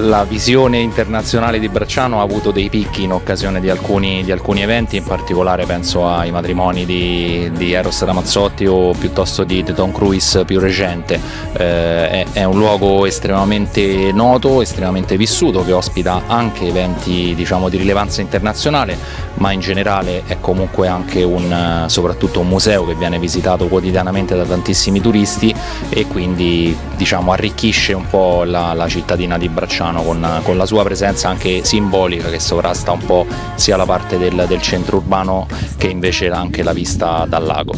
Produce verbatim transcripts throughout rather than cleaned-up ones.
La visione internazionale di Bracciano ha avuto dei picchi in occasione di alcuni, di alcuni eventi, in particolare penso ai matrimoni di, di Eros Ramazzotti o piuttosto di, di Tom Cruise più recente. Eh, è, è un luogo estremamente noto, estremamente vissuto, che ospita anche eventi, diciamo, di rilevanza internazionale, ma in generale è comunque anche un, soprattutto un museo che viene visitato quotidianamente da tantissimi turisti e quindi, diciamo, arricchisce un po' la, la cittadina di Bracciano Con, con la sua presenza anche simbolica, che sovrasta un po' sia la parte del, del centro urbano che invece anche la vista dal lago.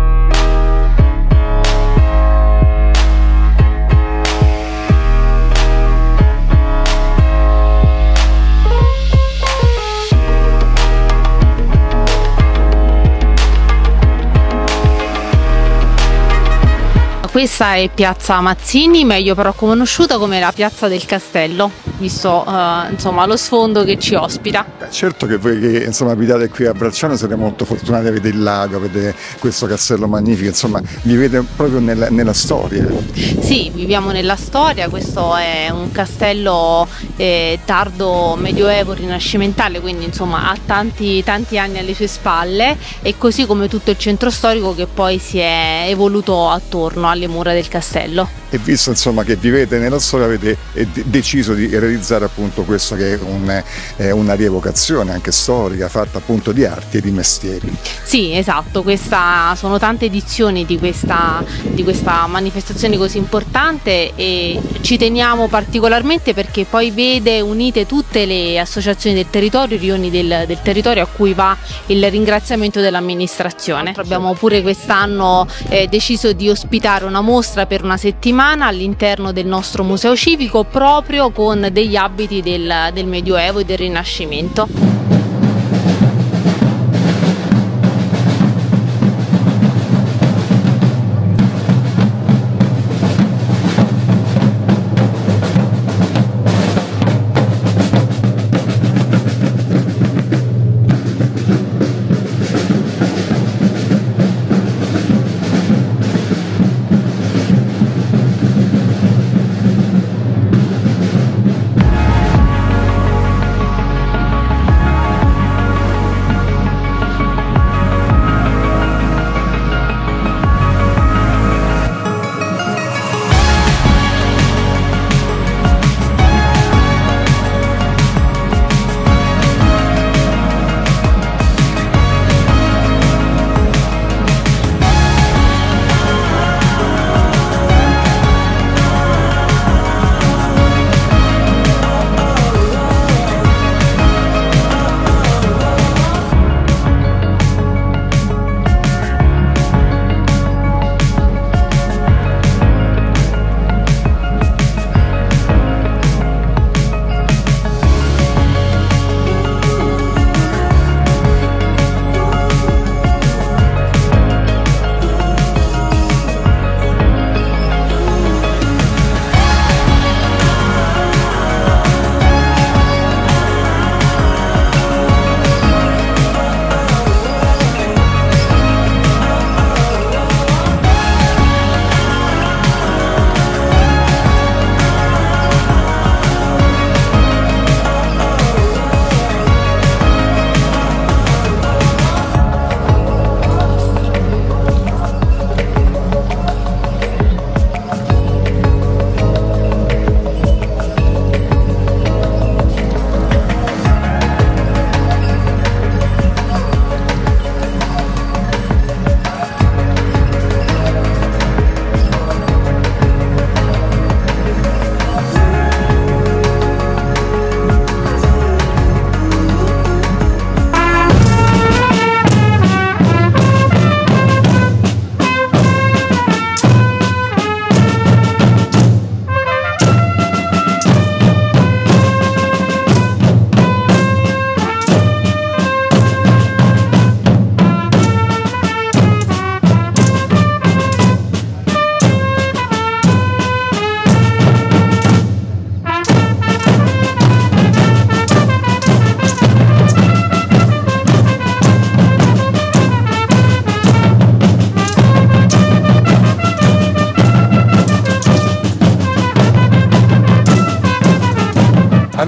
Questa è piazza Mazzini, meglio però conosciuta come la piazza del castello, visto uh, insomma, lo sfondo che ci ospita. Beh, certo che voi che insomma, abitate qui a Bracciano siete molto fortunati, avete il lago, avete questo castello magnifico, insomma vivete proprio nella, nella storia. Sì, viviamo nella storia, questo è un castello eh, tardo medioevo rinascimentale, quindi insomma ha tanti, tanti anni alle sue spalle, e così come tutto il centro storico che poi si è evoluto attorno alle mura del castello. E visto insomma che vivete nella storia, avete deciso di realizzare appunto questo che è un, eh, una rievocazione anche storica fatta appunto di arti e di mestieri. Sì, esatto, questa, sono tante edizioni di questa, di questa manifestazione così importante, e ci teniamo particolarmente perché poi vede unite tutte le associazioni del territorio, i rioni del, del territorio, a cui va il ringraziamento dell'amministrazione. Abbiamo pure quest'anno eh, deciso di ospitare una mostra per una settimana all'interno del nostro museo civico, proprio con degli abiti del, del Medioevo e del Rinascimento.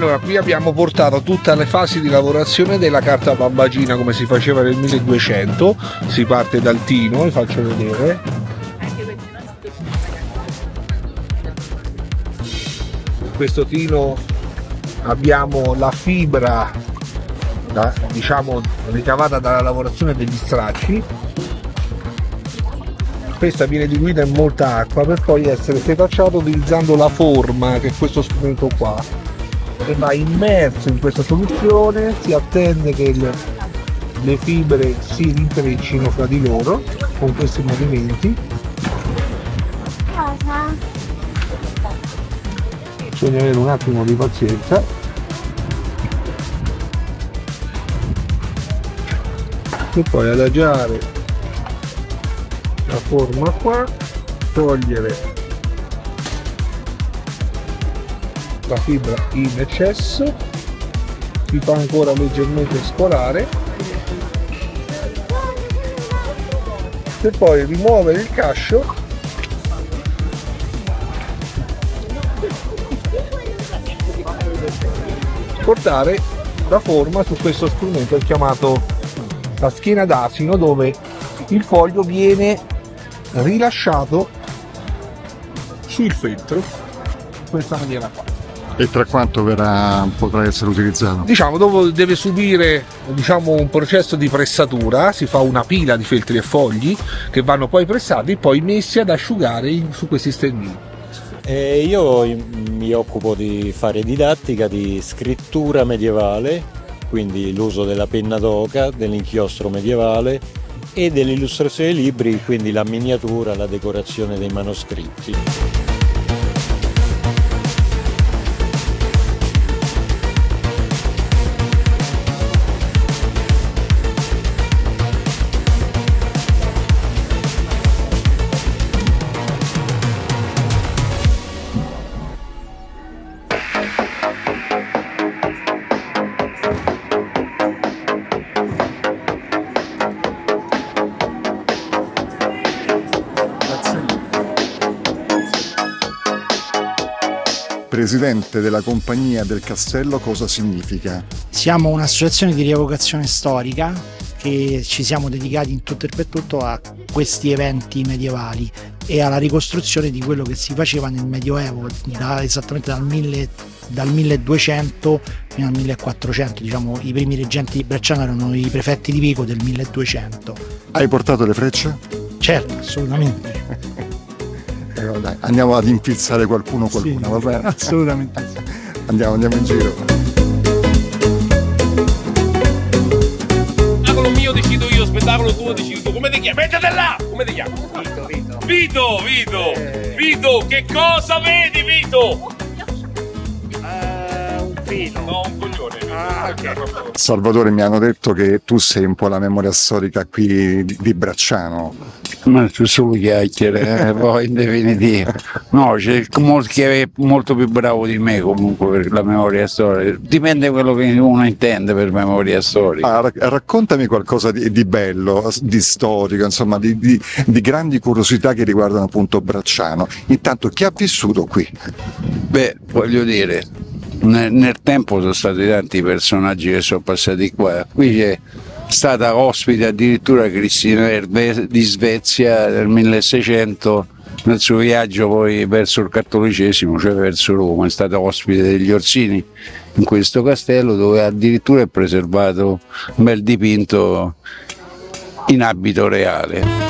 Allora, qui abbiamo portato tutte le fasi di lavorazione della carta bambagina come si faceva nel milleduecento. Si parte dal tino, vi faccio vedere. In questo tino abbiamo la fibra, da, diciamo, ricavata dalla lavorazione degli stracci. Questa viene diluita in molta acqua per poi essere setacciata utilizzando la forma, che è questo strumento qua, e va immerso in questa soluzione. Si attende che il, le fibre si rintreccino fra di loro con questi movimenti. Bisogna avere un attimo di pazienza. E poi adagiare la forma qua, togliere la fibra in eccesso, si fa ancora leggermente scolare per poi rimuovere il cascio portare la forma su questo strumento chiamato la schiena d'asino, dove il foglio viene rilasciato sul feltro in questa maniera qua. E tra quanto verrà, potrà essere utilizzato? Diciamo, dopo deve subire, diciamo, un processo di pressatura. Si fa una pila di feltri e fogli che vanno poi pressati e poi messi ad asciugare in, su questi stendini. Eh, io mi occupo di fare didattica di scrittura medievale, quindi l'uso della penna d'oca, dell'inchiostro medievale e dell'illustrazione dei libri, quindi la miniatura, la decorazione dei manoscritti. Presidente della Compagnia del Castello, cosa significa? Siamo un'associazione di rievocazione storica che ci siamo dedicati in tutto e per tutto a questi eventi medievali e alla ricostruzione di quello che si faceva nel Medioevo, da, esattamente dal, mille, dal milleduecento fino al millequattrocento. Diciamo, i primi reggenti di Bracciano erano i prefetti di Vico del milleduecento. Hai portato le frecce? Certo, assolutamente. Eh, dai, andiamo ad infizzare qualcuno qualcuna, Sì, va bene? assolutamente. Andiamo, andiamo in giro. Spettacolo mio decido io, spettacolo tuo decido tu. Come ti chiami? Mettete là! Come ti chiami? Vito, Vito. Vito, Vito. Eh. Vito, che cosa vedi, Vito? Uh, un filo. No, un coglione. Ah, okay. Salvatore, mi hanno detto che tu sei un po' la memoria storica qui di, di Bracciano. Ma tu solo chiacchiere, eh, poi in definitiva. No, c'è molti che è molto più bravo di me comunque per la memoria storica. Dipende da quello che uno intende per memoria storica. Ah, raccontami qualcosa di, di bello, di storico, insomma, di, di, di grandi curiosità che riguardano appunto Bracciano. Intanto, chi ha vissuto qui? Beh, voglio dire, nel, nel tempo sono stati tanti personaggi che sono passati qua. Qui c'è stata ospite addirittura Cristina Verde di Svezia nel milleseicento, nel suo viaggio poi verso il cattolicesimo, cioè verso Roma. È stata ospite degli Orsini in questo castello, dove addirittura è preservato un bel dipinto in abito reale.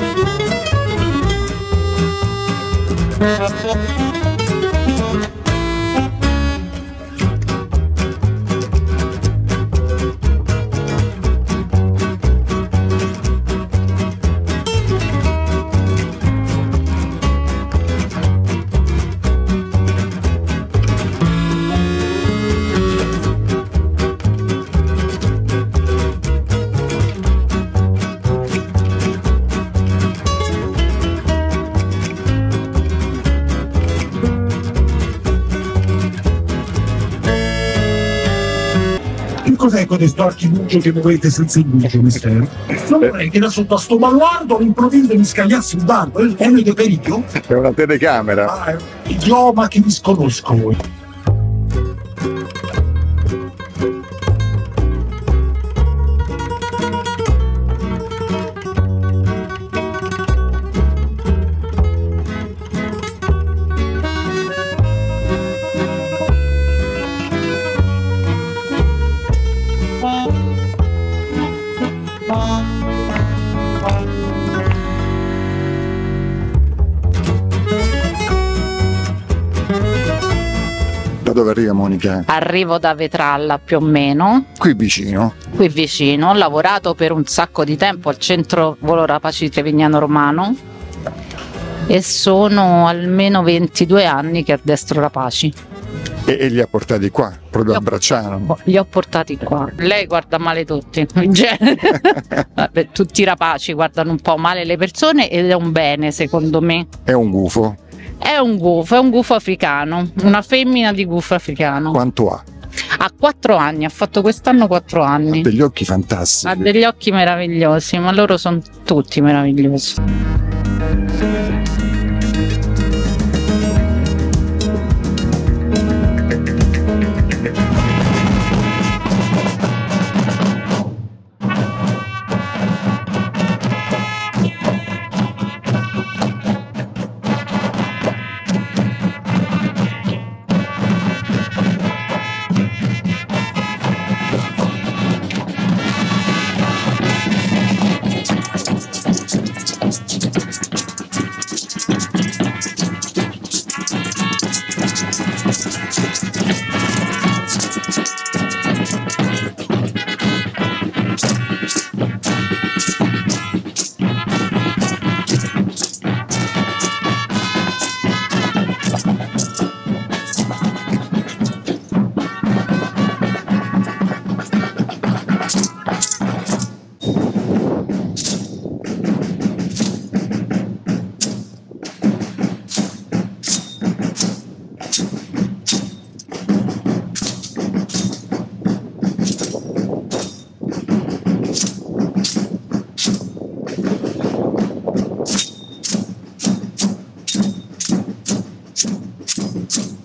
Cos'è questo archibuccio che muovete senza indugio, mistero? Non vorrei che da sotto a sto baluardo all'improvviso mi scagliassi il bardo, è un periglio? È una telecamera. Ah, è un idioma che disconosco. Da dove arriva Monica? Arrivo da Vetralla più o meno, Qui vicino. qui vicino. Ho lavorato per un sacco di tempo al centro Volo Rapaci di Trevignano Romano e sono almeno ventidue anni che addestro rapaci. E, e li ha portati qua, proprio a Bracciano. Li ho portati qua. Lei guarda male tutti, in genere. Vabbè, tutti i rapaci guardano un po' male le persone ed è un bene, secondo me. È un gufo. È un gufo, è un gufo africano, una femmina di gufo africano. Quanto ha? Ha quattro anni, ha fatto quest'anno quattro anni. Ha degli occhi fantastici. Ha degli occhi meravigliosi, ma loro sono tutti meravigliosi. Sì.